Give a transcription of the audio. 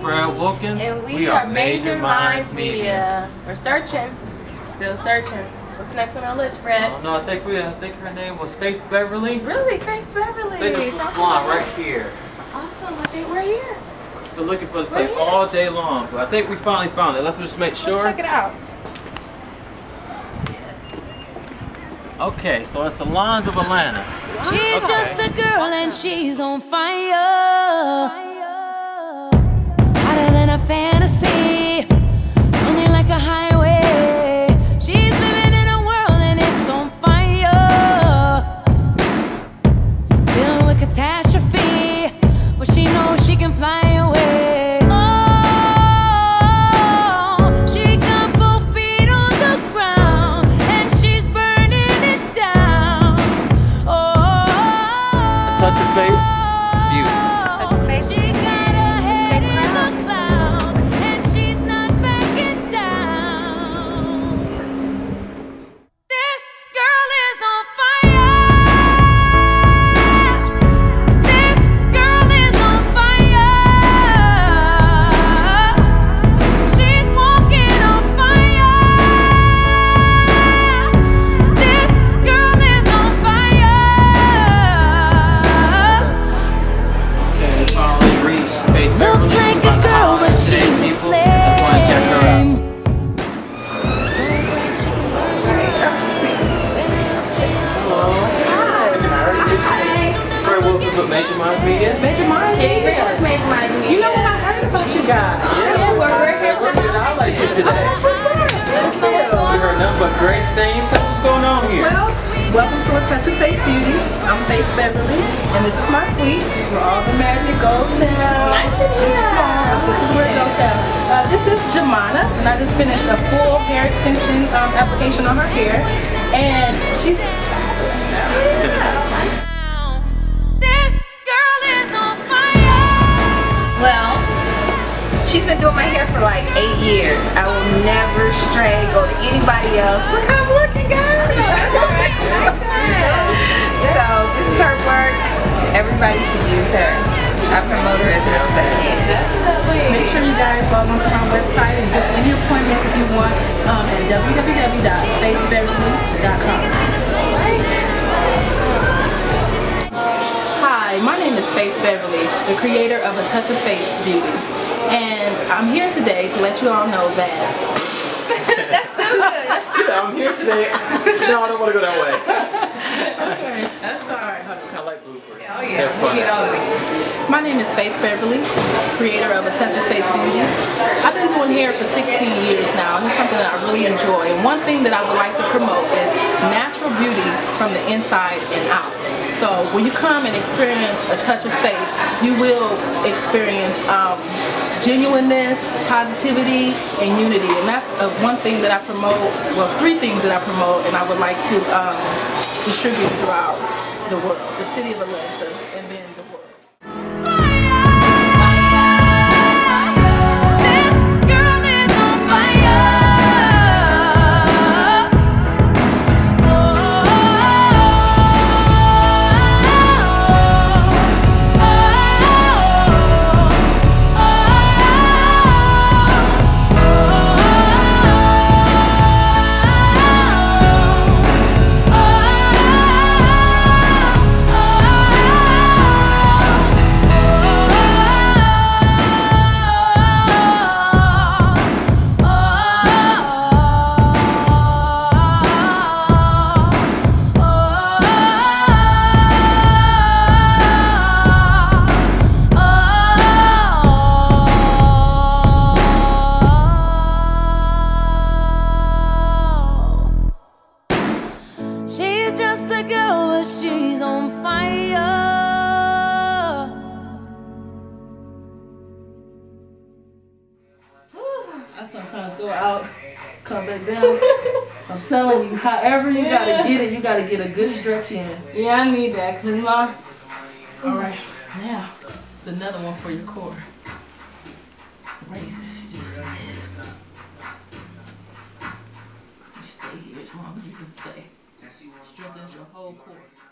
Fred Wilkins. And we are Major Minds Media. We're searching. Still searching. What's next on our list, Fred? I don't know. I think her name was Faith Beverly. Really? Faith Beverly? I think it's a salon right here. Awesome. I think we're here. Been looking for this place all day long, but I think we finally found it. Let's just make sure. Let's check it out. Okay, so it's Salons of Atlanta. She's just a girl and she's on fire. Hotter than a fantasy, only like a highway. She's living in a world and it's on fire, filled with catastrophe, but she knows she can fly away. Touch of faith, beauty. Touch of faith. She got her head in the clouds and she's not backing down. This girl is on fire. This girl is on fire. She's walking on fire. This girl is on fire. Looks like a girl, but she's a flame. Fred Wilkins with Major Minds Media. Major Minds Media. Major Minds Media. You know what I heard about you guys? Yeah, we're here what did I like you today? Let us know what's We going on. heard nothing but great things. So what's going on here? Well, welcome to A Touch of Faith Beauty. I'm Faith Beverly, and this is my suite where all the magic goes down. Nice to meet you. This is where it goes down. This is Jamana, and I just finished a full hair extension application on her hair, and she's. This girl is on fire. Well, she's been doing my hair for like 8 years. I will never stray, go to anybody else. Look how I'm looking, guys. So this is her work. Everybody should use her. I promote her as a representative. Make sure you guys log onto my website and book any appointments if you want at www.faithbeverly.com. Hi, my name is Faith Beverly, the creator of A Touch of Faith Beauty. And I'm here today to let you all know that... That's so good. I'm here today. No, I don't want to go that way. Okay, that's alright. I kind of like bloopers. Oh yeah. My name is Faith Beverly, creator of A Touch of Faith Beauty. I've been doing hair for 16 years now, and it's something that I really enjoy. And one thing that I would like to promote is natural beauty from the inside and out. So when you come and experience A Touch of Faith, you will experience genuineness, positivity, and unity. And that's one thing that I promote, well, 3 things that I promote, and I would like to distribute throughout the world, the city of Atlanta, and then the world. She's just a girl, but she's on fire. I sometimes go out, come back down. I'm telling you, however you gotta get it, you gotta get a good stretch in. Yeah, I need that because my. Alright, now, it's another one for your core. Razors, you just stay here as long as you can stay. Strengthens your whole core.